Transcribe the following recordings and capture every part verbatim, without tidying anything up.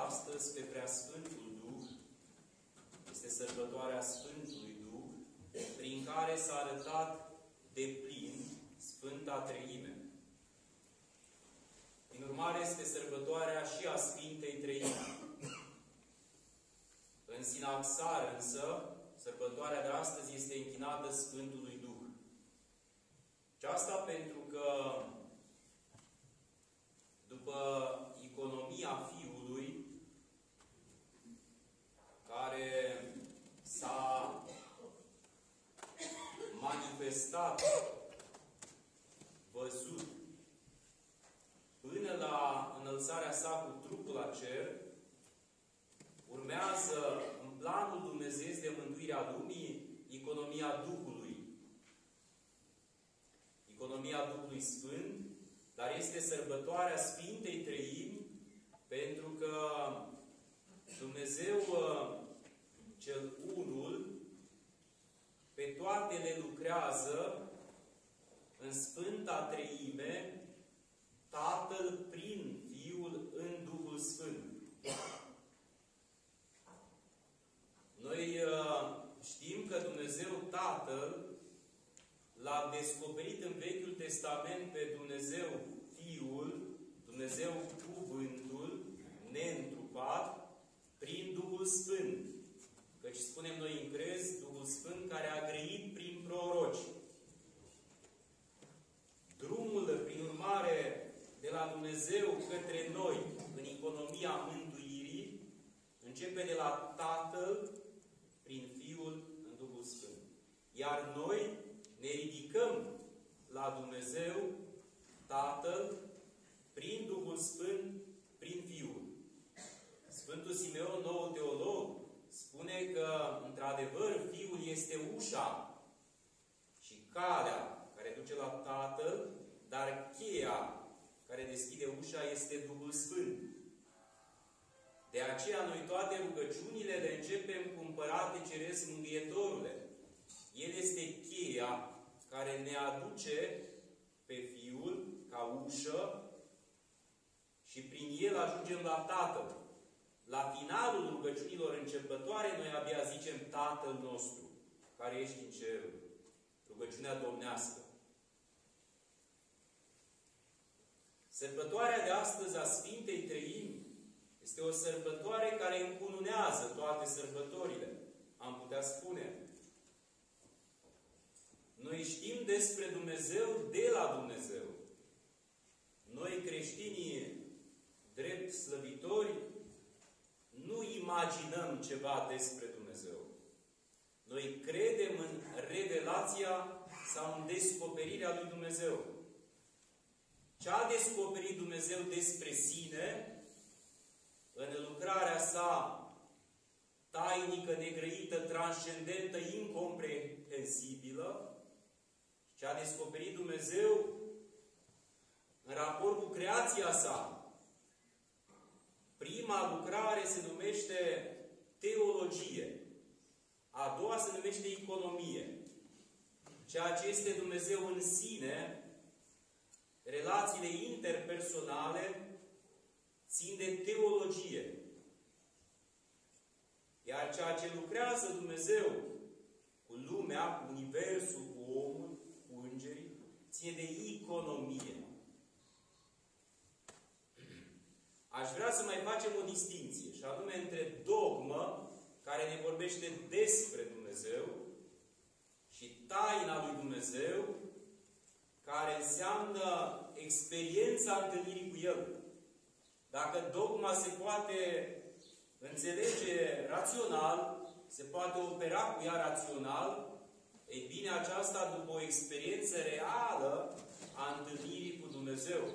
astăzi pe Preasfântul Duh. Este sărbătoarea Sfântului Duh, prin care s-a arătat deplin Sfânta Treime. Din urmare, este sărbătoarea și a Sfintei Treimi. În Sinaxar, însă, sărbătoarea de astăzi este închinată Sfântului Duh. Și asta pentru că, după iconomia Fiului, care s-a manifestat, văzut, până la înălțarea sa cu trupul la cer, urmează în planul dumnezeiesc de mântuire a lumii iconomia Duhului. Economia Duhului Sfânt, dar este sărbătoarea Sfintei Treimi, pentru că Dumnezeu cel Unul pe toate le lucrează în Sfânta Treime, Tatăl prin Fiul în Duhul Sfânt. Noi știm că Dumnezeu Tatăl l-a descoperit în Vechiul Testament pe Dumnezeu Fiul, Dumnezeu Cuvântul, neîntrupat, prin Duhul Sfânt. Căci spunem noi în crez, Duhul Sfânt care a grăit prin proroci. Drumul, prin urmare, de la Dumnezeu către noi, în economia mântuirii, începe de la Tatăl, prin Fiul, în Duhul Sfânt. Iar noi ne ridicăm la Dumnezeu, Tatăl, prin Duhul Sfânt, prin Fiul. Sfântul Simeon, noul teolog, spune că, într-adevăr, Fiul este ușa și calea care duce la Tatăl, dar cheia care deschide ușa este Duhul Sfânt. De aceea, noi toate rugăciunile le începem cu Împărate Ceresc Mângâietorule. El este cheia care ne aduce pe Fiul ca ușă și prin El ajungem la Tatăl. La finalul rugăciunilor începătoare, noi abia zicem Tatăl nostru, care ești în cerul. Rugăciunea domnească. Sărbătoarea de astăzi a Sfintei Treimi este o sărbătoare care încununează toate sărbătorile, am putea spune. Noi știm despre Dumnezeu de la Dumnezeu. Noi, creștinii, drept slăvitori, nu imaginăm ceva despre Dumnezeu. Noi credem în revelația sau în descoperirea lui Dumnezeu. Ce a descoperit Dumnezeu despre sine, în lucrarea sa tainică, negrăită, transcendentă, incomprehensibilă, ce a descoperit Dumnezeu în raport cu creația sa. Prima lucrare se numește teologie. A doua se numește economie. Ceea ce este Dumnezeu în sine, relațiile interpersonale, țin de teologie. Iar ceea ce lucrează Dumnezeu cu lumea, cu universul, cu omul, cu îngerii, ține de economie. Aș vrea să mai facem o distinție, și anume între dogmă, care ne vorbește despre Dumnezeu, și taina lui Dumnezeu, care înseamnă experiența întâlnirii cu El. Dacă dogma se poate înțelege rațional, se poate opera cu ea rațional, ei bine, aceasta după o experiență reală a întâlnirii cu Dumnezeu.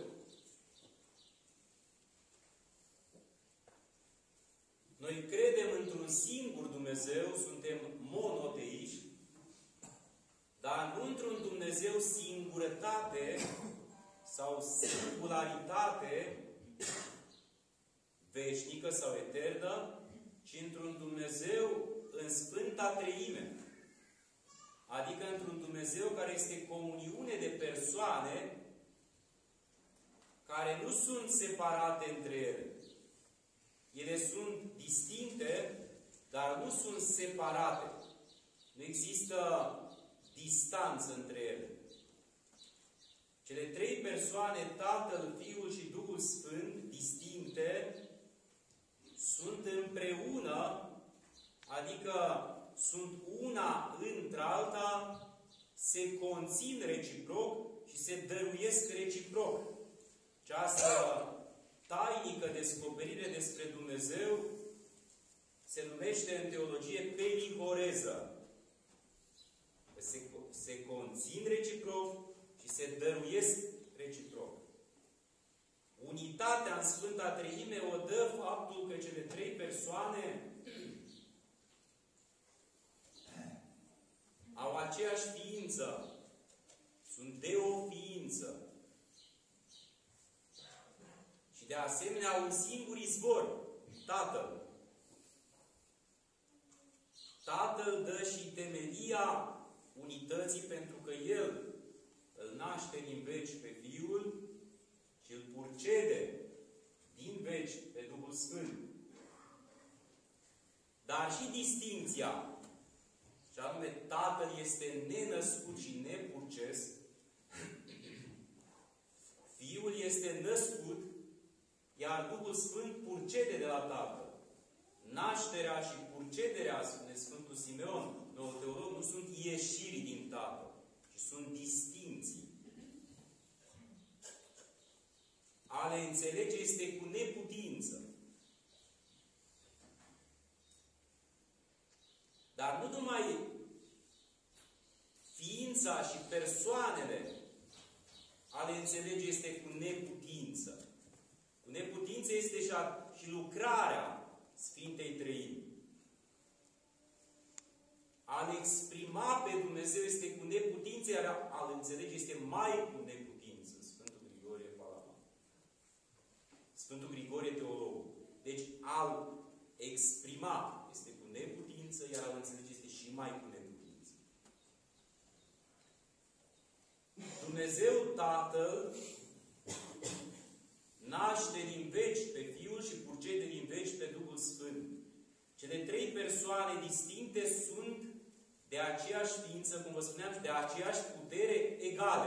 Noi credem într-un singur Dumnezeu, suntem monoteiști, dar nu într-un Dumnezeu singurătate sau singularitate veșnică sau eternă, ci într-un Dumnezeu în Sfânta Treime. Adică într-un Dumnezeu care este comuniune de persoane care nu sunt separate între ele. Ele sunt distincte, dar nu sunt separate. Nu există distanță între ele. Cele trei persoane, Tatăl, Fiul și Duhul Sfânt, distincte, sunt împreună, adică sunt una între alta, se conțin reciproc și se dăruiesc reciproc. Această tainică descoperire despre Dumnezeu se numește în teologie perihoreză. Se, se conțin reciproc și se dăruiesc reciproc. Unitatea în Sfânta Treime o dă faptul că cele trei persoane au aceeași ființă. Sunt de o ființă. Și de asemenea au un singur izvor, Tatăl. Tatăl dă și temelia unității pentru că El îl naște din veci pe Fiul și îl purcede din veci pe Duhul Sfânt. Dar și distinția, și anume Tatăl este nenăscut și nepurces, Fiul este născut, iar Duhul Sfânt purcede de la Tatăl. Nașterea și purcederea, spune Sfântul Simeon, noul teolog, nu sunt ieșiri din Tatăl, ci sunt distinții. A le înțelege este cu neputință. Dar nu numai ființa și persoanele a le înțelege este cu neputință. Cu neputință este și, a, și lucrarea Sfintei Treimi. A-L exprima pe Dumnezeu este cu neputință, iar a-L înțelege este mai cu neputință. Sfântul Grigorie Palaman. Sfântul Grigorie Teologul. Deci a-L exprima este cu neputință, iar a-L înțelege este și mai cu neputință. Dumnezeu Tatăl naște din veci pe Fiul și purcede din veci pe Duhul Sfânt. Cele trei persoane distincte sunt de aceeași ființă, cum vă spuneam, și de aceeași putere egale.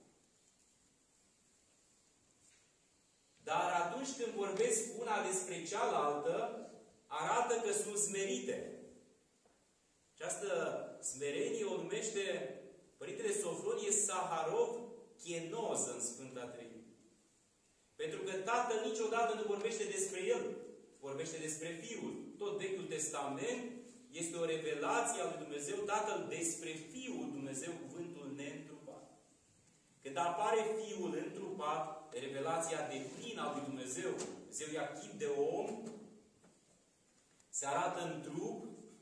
Dar atunci când vorbesc una despre cealaltă, arată că sunt smerite. Această smerenie o numește Părintele Sofronie Saharov chenoză în Sfânta Treime. Pentru că Tatăl niciodată nu vorbește despre El, vorbește despre Fiul. Tot Vechiul Testament este o revelație a lui Dumnezeu Tatăl despre Fiul Dumnezeu, cuvântul neîntrupat. Când apare Fiul întrupat, revelația deplină a lui Dumnezeu, Dumnezeu ia chip de om, se arată în trup,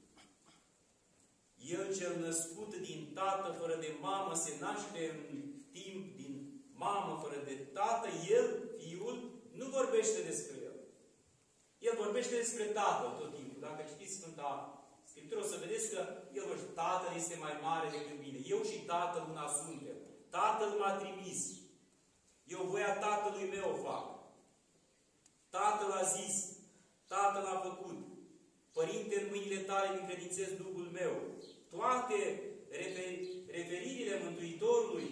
El cel născut din tată fără de mamă se naște în timp din mamă fără de tată, El, Fiul, nu vorbește despre El. El vorbește despre Tatăl tot timpul. Dacă citiți Sfânta Scriptură, o să vedeți că El vorbește, Tatăl este mai mare decât mine. Eu și Tatăl una suntem. Tatăl m-a trimis. Eu voia Tatălui meu o fac. Tatăl a zis. Tatăl a făcut. Părinte, în mâinile tale îmi încredințez Duhul meu. Toate referirile Mântuitorului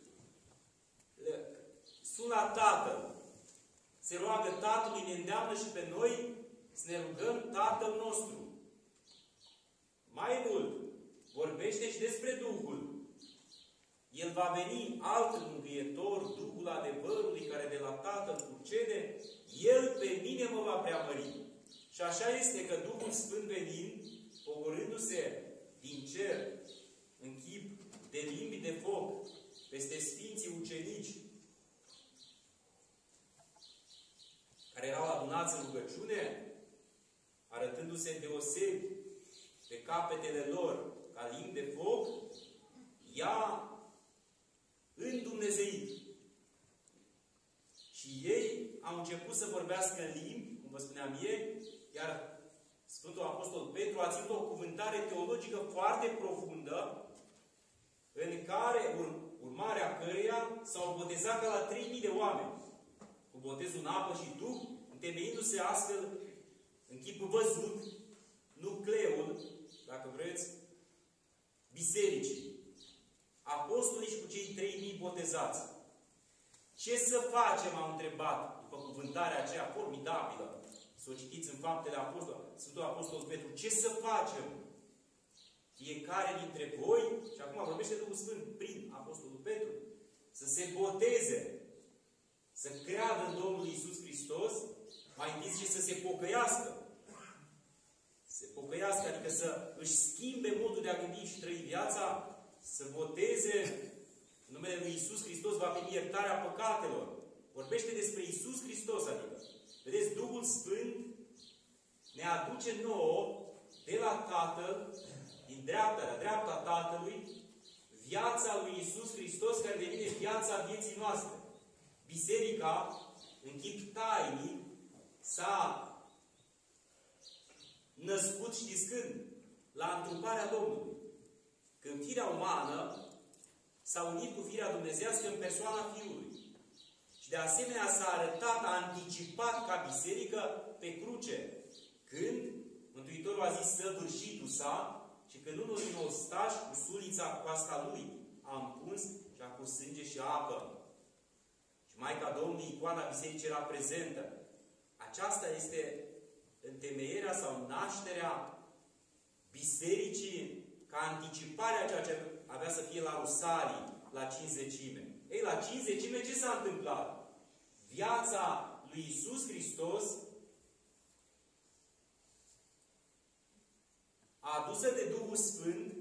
sunt la Tatăl. Se roagă Tatălui, ne îndeamnă și pe noi să ne rugăm Tatăl nostru. Mai mult, vorbește și despre Duhul. El va veni alt mângâietor, Duhul adevărului, care de la Tatăl purcede, El pe mine mă va preamări. Și așa este că Duhul Sfânt venind, pogorându-se din cer, în chip de limbi de foc, peste Sfinții Ucenici, care erau adunați în rugăciune, arătându-se deosebi pe capetele lor ca limbi de foc, i-a îndumnezeit. Și ei au început să vorbească în limbi, cum vă spuneam ieri, iar Sfântul Apostol Petru a ținut o cuvântare teologică foarte profundă, în care, urmarea căreia s-au botezat ca la trei mii de oameni, cu botezul în apă și Duh, întemeindu-se astfel în chip văzut, nucleul, dacă vreți, bisericii. Apostolii și cu cei trei mii botezați. Ce să facem, am întrebat, după cuvântarea aceea formidabilă, să o citiți în Faptele Apostolului, Sfântul Apostol Petru, ce să facem? Fiecare dintre voi, și acum vorbește Duhul Sfânt prin Apostolul Petru, să se boteze, să creadă în Domnul Iisus Hristos, mai întâi și să se pocăiască. Se pocăiască, adică să își schimbe modul de a gândi și trăi viața, să boteze în numele Lui Iisus Hristos, va primi iertarea păcatelor. Vorbește despre Iisus Hristos, adică. Vedeți, Duhul Sfânt ne aduce nouă de la Tatăl, din dreapta, la dreapta Tatălui, viața lui Iisus Hristos, care devine viața vieții noastre. Biserica, în chip tainic, s-a născut, știți când? La întruparea Domnului. Când firea umană s-a unit cu firea dumnezească în persoana Fiului. Și de asemenea s-a arătat, a anticipat ca biserică pe cruce. Când Mântuitorul a zis săvârșitul sa și când unul din ostași cu sulița cu asta lui a împuns și a pus sânge și apă. Și Maica Domnului, icoana bisericii, era prezentă. Aceasta este întemeierea sau nașterea bisericii ca anticiparea a ceea ce avea să fie la Rusalii, la Cincizecime. Ei, la Cincizecime ce s-a întâmplat? Viața lui Iisus Hristos, adusă de Duhul Sfânt,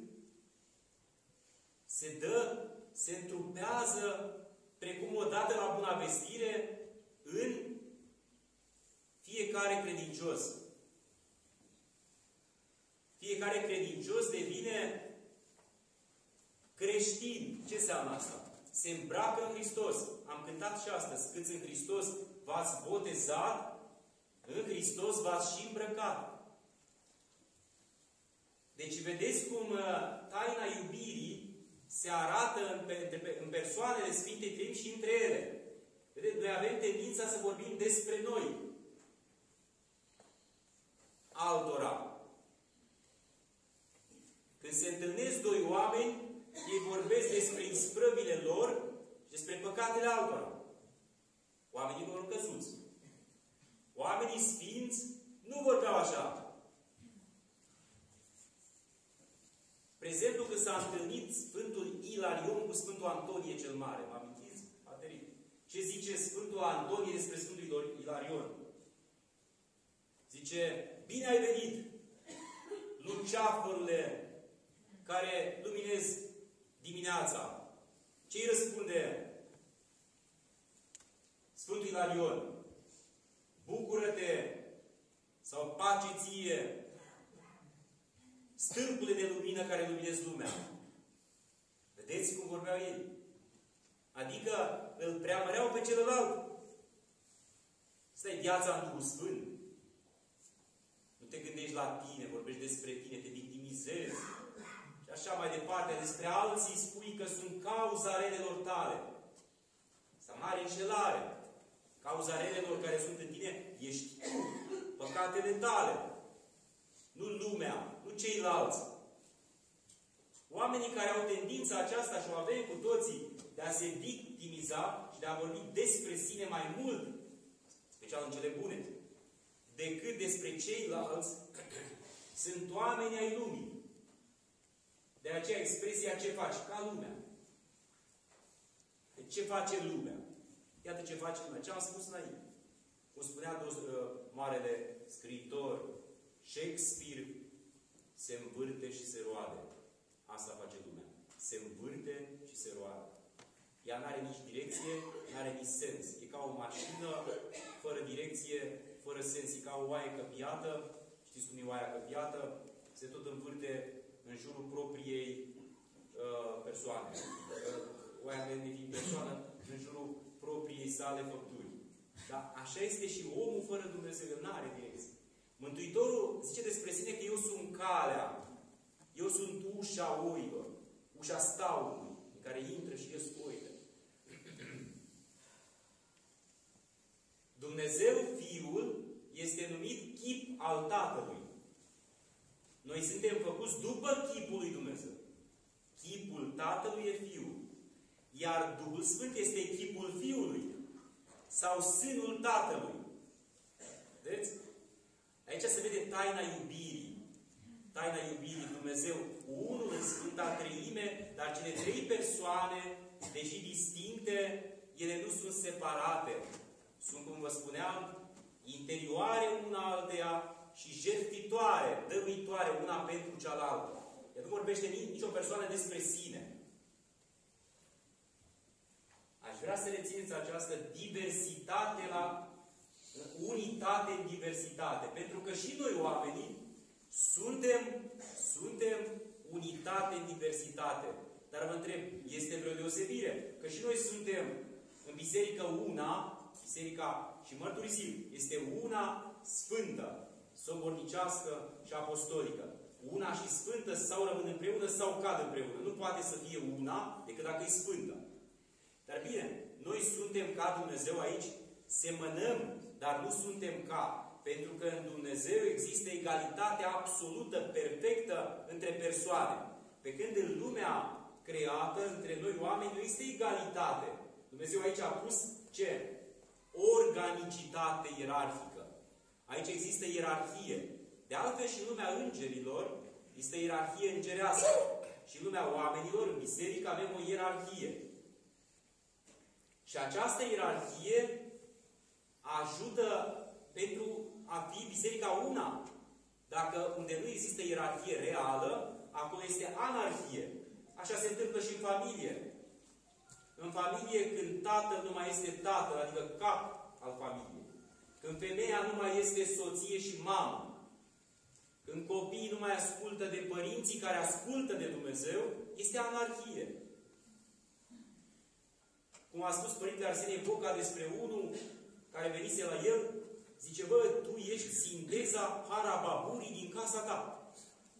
se dă, se întrupează precum o dată la Buna Vestire în fiecare credincios. Fiecare credincios devine creștin. Ce înseamnă asta? Se îmbracă în Hristos. Am cântat și astăzi. Câți în Hristos v-ați botezat, în Hristos v-ați și îmbrăcat. Deci vedeți cum taina iubirii se arată în, pe, în persoanele Sfintei Treimi și între ele. Vedeți, noi avem tendința să vorbim despre noi. Altora. Când se întâlnesc doi oameni, ei vorbesc despre isprăvile lor și despre păcatele altora. Oamenii vor căzuți. Oamenii sfinți nu vorbeau așa. Spre exemplu, când s-a întâlnit Sfântul Ilarion cu Sfântul Antonie cel Mare. Vă amintiți? Aterit. Ce zice Sfântul Antonie despre Sfântul Ilarion? Zice, bine ai venit, luceafărule care luminezi dimineața. Ce îi răspunde Sfântul Ilarion? Bucură-te sau pace ție, stâlpule de lumină care luminezi lumea. Vedeți cum vorbeau ei? Adică îl preamăreau pe celălalt. Asta e viața în Duhul Sfânt. Nu te gândești la tine, vorbești despre tine, te victimizezi. Și așa mai departe, despre alții spui că sunt cauza relelor tale. Asta mare înșelare. Cauza relelor care sunt în tine ești tu, păcatele tale. Nu lumea, nu ceilalți. Oamenii care au tendința aceasta și o avem cu toții de a se victimiza și de a vorbi despre sine mai mult, special în cele bune, decât despre ceilalți, sunt oameni ai lumii. De aceea expresia ce faci? Ca lumea. De ce face lumea? Iată ce face lumea. Ce am spus înainte. Cum spunea uh, marele scriitor Shakespeare, se învârte și se roade. Asta face lumea. Se învârte și se roade. Ea nu are nici direcție, nu are nici sens. E ca o mașină fără direcție, fără sens. E ca o oaie căpiată. Știți cum e oaia căpiată? Se tot învârte în jurul propriei uh, persoane. Uh, oaia nefiind persoană, în jurul propriei sale făpturi. Dar așa este și omul fără Dumnezeu. Nu are direcție. Mântuitorul zice despre sine că eu sunt calea. Eu sunt ușa oilor. Ușa staului, în care intră și ies oile. Dumnezeu Fiul este numit chip al Tatălui. Noi suntem făcuți după chipul lui Dumnezeu. Chipul Tatălui e Fiul. Iar Duhul Sfânt este chipul Fiului. Sau sânul Tatălui. Vedeți? Aici se vede taina iubirii. Taina iubirii. Dumnezeu, unul în Sfânta Treime, dar cele trei persoane, deși distincte, ele nu sunt separate. Sunt, cum vă spuneam, interioare una alteia și jertfitoare, dăruitoare una pentru cealaltă. Ea nu vorbește nicio persoană despre sine. Aș vrea să rețineți această diversitate la unitate în diversitate. Pentru că și noi, oamenii, suntem, suntem unitate în diversitate. Dar vă întreb, este vreo deosebire? Că și noi suntem în biserică una, biserica, și mărturisim, este una sfântă, sobornicească și apostolică. Una și sfântă sau rămân împreună sau cad împreună. Nu poate să fie una decât dacă e sfântă. Dar bine, noi suntem ca Dumnezeu aici, semănăm, dar nu suntem ca. Pentru că în Dumnezeu există egalitate absolută, perfectă între persoane. Pe când în lumea creată, între noi oameni, nu este egalitate. Dumnezeu aici a pus ce? Organicitate ierarhică. Aici există ierarhie. De altfel și în lumea îngerilor este ierarhie îngerească. Și în lumea oamenilor, în biserică, avem o ierarhie. Și această ierarhie ajută pentru a fi biserica una. Dacă unde nu există ierarhie reală, acolo este anarhie. Așa se întâmplă și în familie. În familie, când tatăl nu mai este tatăl, adică cap al familiei. Când femeia nu mai este soție și mamă. Când copiii nu mai ascultă de părinții care ascultă de Dumnezeu, este anarhie. Cum a spus Părintele Arsenie Boca despre unul care venise la el, zice, bă, tu ești sinteza harababurii din casa ta.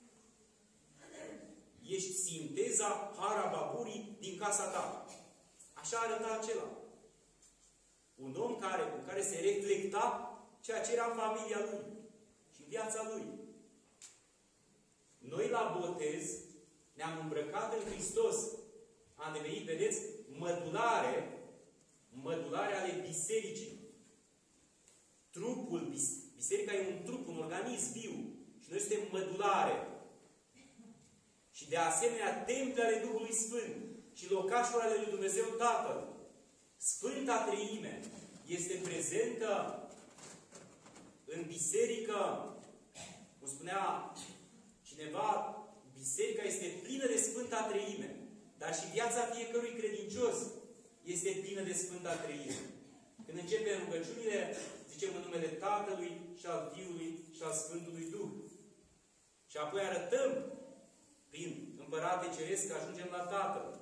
Ești sinteza harababurii din casa ta. Așa arăta acela. Un om care, în care se reflecta ceea ce era în familia lui și în viața lui. Noi la botez ne-am îmbrăcat în Hristos. Am devenit, vedeți, mădulare, mădulare ale bisericii. Trupul, biserica e un trup, un organism viu. Și noi suntem mădulare. Și de asemenea, temple ale Duhului Sfânt și locașuri ale lui Dumnezeu Tatăl. Sfânta Treime este prezentă în biserică. Cum spunea cineva, biserica este plină de Sfânta Treime. Dar și viața fiecărui credincios este plină de Sfânta Treime. Când începem rugăciunile, zicem în numele Tatălui și al Fiului și al Sfântului Duh. Și apoi arătăm prin Împărate Ceresc că ajungem la Tatăl.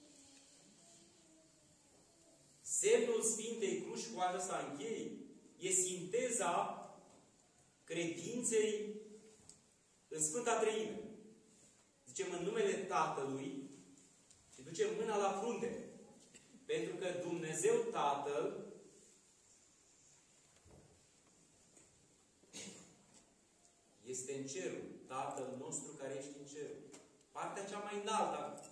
Semnul Sfintei Cruci, cu aceasta închei, e sinteza credinței în Sfânta Treime. Zicem în numele Tatălui și ducem mâna la frunte. Pentru că Dumnezeu Tatăl este în cerul. Tatăl nostru care ești în cerul. Partea cea mai înaltă.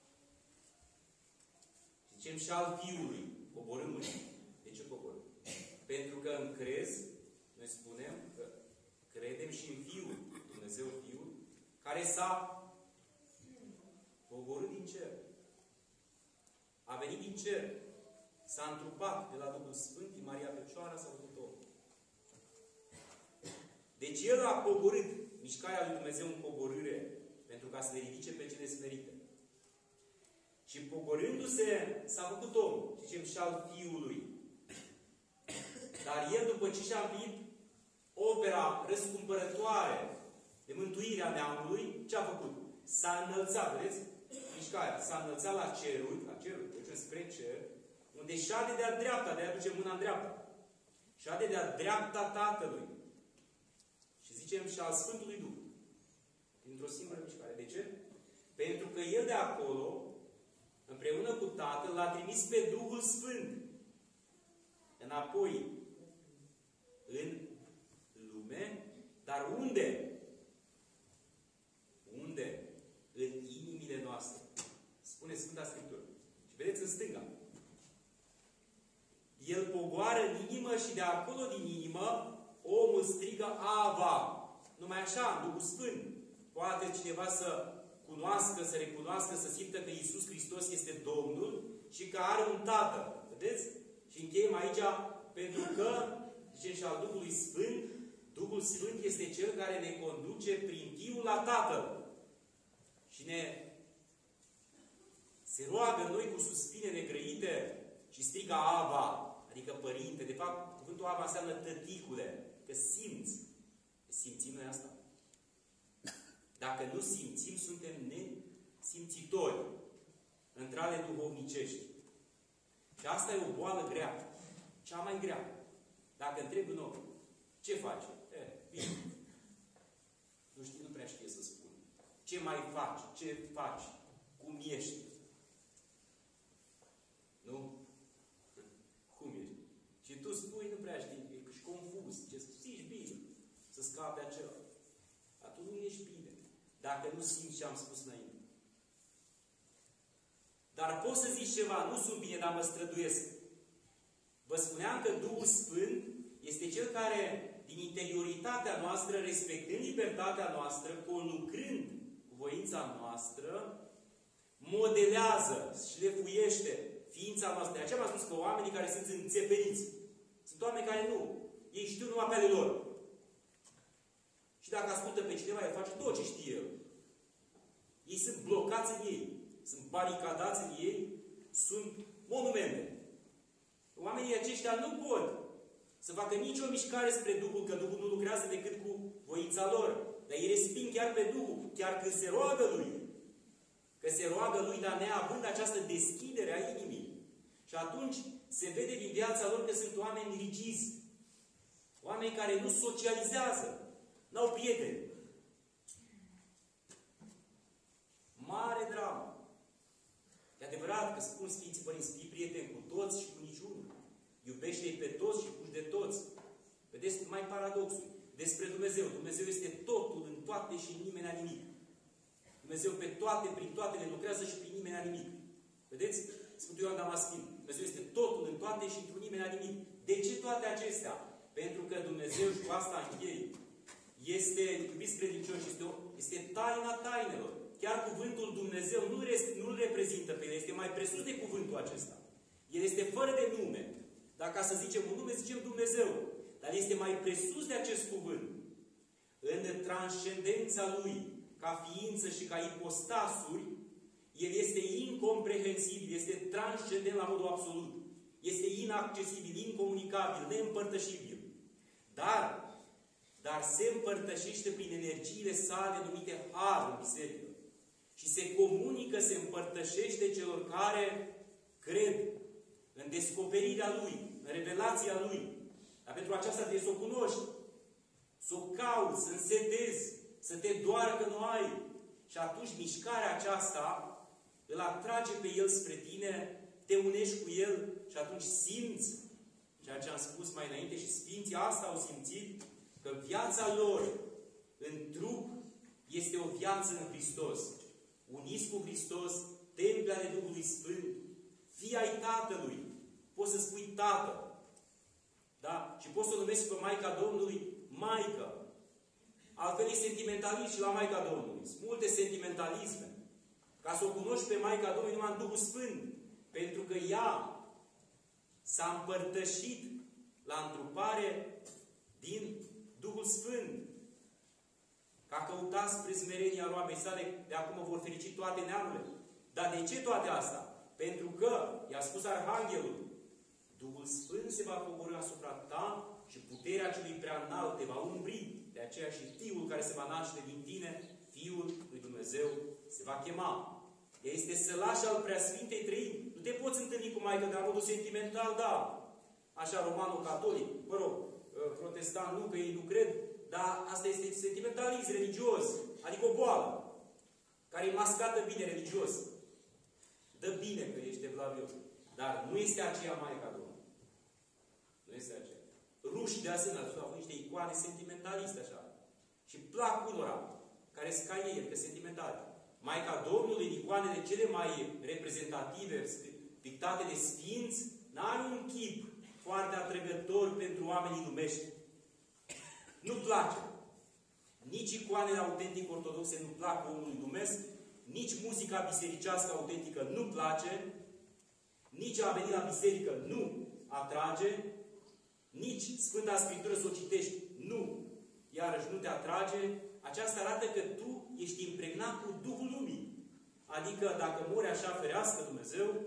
Zicem și al Fiului. Coborâm mâini. De ce coborâm? Pentru că în crez, noi spunem că credem și în Fiul, Dumnezeu Fiul, care s-a coborât din cer. A venit din cer. S-a întrupat de la Duhul Sfânt, din Maria Fecioara s-a făcut om. Deci El a coborât mișcarea lui Dumnezeu în coborâre pentru ca să le ridice pe cele smerite. Și coborându-se, s-a făcut om, zicem, și al Fiului. Dar El, după ce și-a împlinit opera răscumpărătoare de mântuirea neamului, ce a făcut? S-a înălțat, vedeți? Mișcarea. S-a înălțat la ceruri, la ceruri, deci spre cer, unde șade de-a dreapta, de-aia duce mâna în dreapta. Șade de-a dreapta Tatălui. Și zicem și al Sfântului Duh. Dintr-o singură mișcare. De ce? Pentru că El de acolo, împreună cu Tatăl, l-a trimis pe Duhul Sfânt înapoi în lume, dar Numai așa, în Duhul Sfânt, poate cineva să cunoască, să recunoască, să simtă că Iisus Hristos este Domnul și că are un Tată. Vedeți? Și încheiem aici, pentru că, zicem și al Duhului Sfânt, Duhul Sfânt este Cel care ne conduce prin Fiul la Tatăl. Și ne se roagă noi cu suspine negrăite și strigă Aba, adică Părinte. De fapt, cuvântul Aba înseamnă tăticule, că simți. Simțim noi asta? Dacă nu simțim, suntem nesimțitori între ale duhovnicești. Și asta e o boală grea. Cea mai grea. Dacă întrebi un om, ce faci? E, bine. Nu știu, nu prea știe să spun. Ce mai faci? Ce faci? Cum ești? Nu? Cum ești? Și tu spui, nu prea știi, ești confuz. Ce zici bine? Să scape acela. Atunci nu ești bine. Dacă nu simți ce am spus înainte. Dar poți să zici ceva, nu sunt bine, dar mă străduiesc. Vă spuneam că Duhul Sfânt este Cel care, din interioritatea noastră, respectând libertatea noastră, conlucrând cu voința noastră, modelează, șlefuiește ființa noastră. De aceea v-am spus că oamenii care sunt înțepeniți, sunt oameni care nu. Ei știu numai pe ale lor. Și dacă ascultă pe cineva, el face tot ce știe el. Ei sunt blocați în ei. Sunt baricadați în ei. Sunt monumente. Oamenii aceștia nu pot să facă nicio mișcare spre Duhul, că Duhul nu lucrează decât cu voința lor. Dar ei resping chiar pe Duhul, chiar când se roagă Lui. Că se roagă Lui, dar neavând această deschidere a inimii. Și atunci se vede din viața lor că sunt oameni rigizi. Oameni care nu socializează. N-au prieteni. Mare dramă. E adevărat că spun Sfinții Părinți, fii prieten cu toți și cu niciunul. Iubește-i pe toți și puși de toți. Vedeți mai paradoxul. Despre Dumnezeu. Dumnezeu este totul în toate și în nimeni nimic. Dumnezeu pe toate, prin toate le lucrează și prin nimeni nimic. Vedeți? Sfântul Ioan Damaschin. Dumnezeu este totul în toate și într-un nimeni nimic. De ce toate acestea? Pentru că Dumnezeu, și cu asta închei, este, iubiți credincioși, este, o, este taina tainelor. Chiar cuvântul Dumnezeu nu nu-L reprezintă pe El, este mai presus de cuvântul acesta. El este fără de nume. Dacă să zicem un nume, zicem Dumnezeu. Dar este mai presus de acest cuvânt. În transcendența Lui, ca ființă și ca ipostasuri, El este incomprehensibil, este transcendent la modul absolut. Este inaccesibil, incomunicabil, neîmpărtășibil. Dar Dar se împărtășește prin energiile sale numite har în biserică. Și se comunică, se împărtășește celor care cred în descoperirea Lui, în revelația Lui. Dar pentru aceasta trebuie să o cunoști, să o cauți, să însetezi, să te doară că nu ai. Și atunci mișcarea aceasta îl atrage pe El spre tine, te unești cu El și atunci simți ceea ce am spus mai înainte și Sfinții asta au simțit, că viața lor în trup este o viață în Hristos. Uniți cu Hristos, temple ale Duhului Sfânt, fii ai Tatălui. Poți să spui Tată. Da? Și poți să o numești pe Maica Domnului Maică. Altfel e sentimentalist și la Maica Domnului. Sunt multe sentimentalisme. Ca să o cunoști pe Maica Domnului numai în Duhul Sfânt. Pentru că ea s-a împărtășit la întrupare din Duhul Sfânt. Ca căutați spre smerenia roabei sale, de acum vor ferici toate neamurile. Dar de ce toate astea? Pentru că, i-a spus Arhanghelul, Duhul Sfânt se va coborî asupra ta și puterea celui prea înalt te va umbri. De aceea și Fiul care se va naște din tine, Fiul lui Dumnezeu, se va chema. Ea este sălaș al Preasfintei Trăimi. Nu te poți întâlni cu Maică de la modul sentimental, da. Așa, romanul catolic, mă rog, protestant, nu, că ei nu cred, dar asta este sentimentalism religios, adică o boală, care e mascată bine religios. Dă bine că ești evlavios. Dar nu este aceea Maica Domnului. Nu este aceea. Ruși, de asemenea, au niște icoane sentimentaliste, așa. Și plac unora, care sunt ca ei, că sentimentali. Maica Domnului, icoanele cele mai reprezentative, pictate de sfinți, n-are un chip foarte atrăgător pentru oamenii lumești. Nu place. nici icoanele autentic ortodoxe nu plac omului lumesc, nici muzica bisericească autentică nu place, nici a veni la biserică nu atrage, nici Sfânta Scriptură să o citești nu, iarăși nu te atrage. Aceasta arată că tu ești impregnat cu Duhul Lumii. Adică dacă mori așa, ferească Dumnezeu,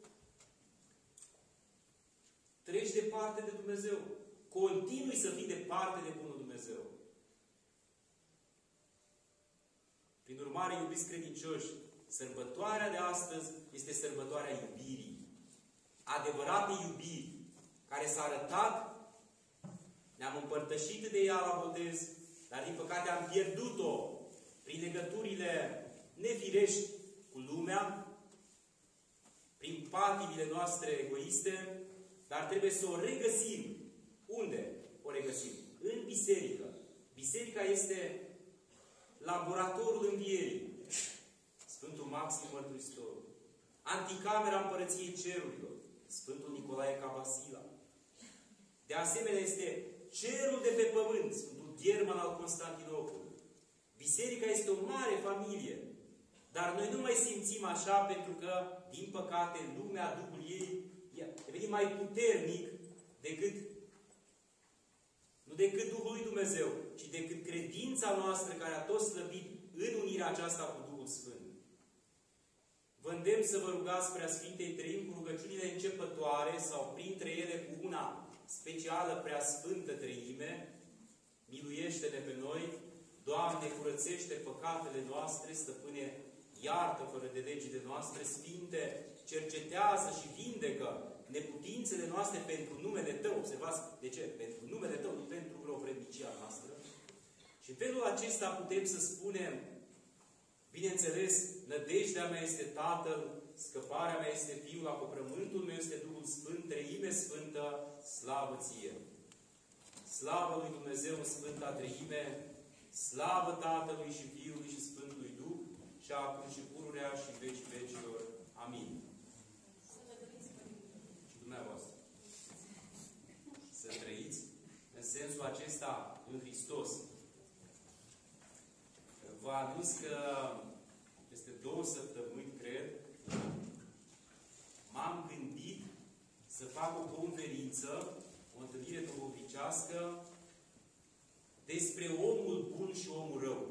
treci departe de Dumnezeu. Continui să fii departe de Bunul Dumnezeu. Prin urmare, iubiți credincioși, sărbătoarea de astăzi este sărbătoarea iubirii. Adevărate iubiri, care s-a arătat, ne-am împărtășit de ea la botez, dar din păcate am pierdut-o prin legăturile nefirești cu lumea, prin patimile noastre egoiste, dar trebuie să o regăsim. Unde o regăsim? În biserică. Biserica este laboratorul învierii. Sfântul Maxim Mărturisitorul. Anticamera Împărăției Cerurilor. Sfântul Nicolae Cabasila. De asemenea, este cerul de pe pământ. Sfântul Gherman al Constantinopolului. Biserica este o mare familie. Dar noi nu mai simțim așa pentru că, din păcate, lumea, Duhul ei, devine mai puternic decât nu decât Duhul lui Dumnezeu, ci decât credința noastră care a tot slăbit în unirea aceasta cu Duhul Sfânt. Vă îndemn să vă rugați Preasfintei Treimi cu rugăciunile începătoare sau printre ele cu una specială Preasfântă Treime. Miluiește-ne pe noi, Doamne, curățește păcatele noastre, Stăpâne, iartă fără de legile noastre, Sfinte, cercetează și vindecă neputințele noastre pentru numele Tău. Observați de ce? Pentru numele Tău, nu pentru vreo vrednicia noastră. Și în felul acesta putem să spunem, bineînțeles, nădejdea mea este Tatăl, scăparea mea este Fiul, acoperământul meu este Duhul Sfânt, Treime Sfântă, slavă Ție! Slavă lui Dumnezeu în Sfânta Treime, slavă Tatălui și Fiului și Sfântului Duh, și acum și pururea și în vecii vecilor. Amin. Și dumneavoastră. Să trăiți în sensul acesta în Hristos. Vă anunț că peste două săptămâni, cred, m-am gândit să fac o conferință, o întâlnire duhovnicească despre omul bun și omul rău.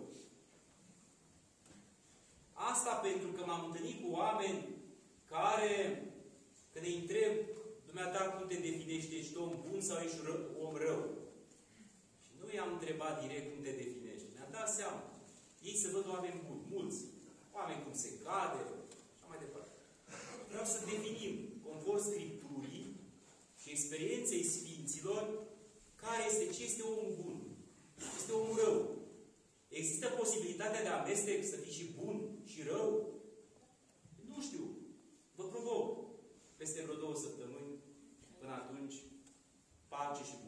Asta pentru că m-am întâlnit cu oameni care, când îi întreb, dumneata, cum te definești, ești om bun sau ești om rău? Și nu i-am întrebat direct cum te definești. Mi-am dat seama. Ei se văd oameni buni, mulți. Oameni cum se cade, și mai departe. Vreau să definim, conform Scripturii și experienței Sfinților, care este, ce este omul bun. Ce este omul rău. Există posibilitatea de amestec, să fii și bun și rău? Nu știu. Vă provoc. Peste vreo două săptămâni, până atunci, pace și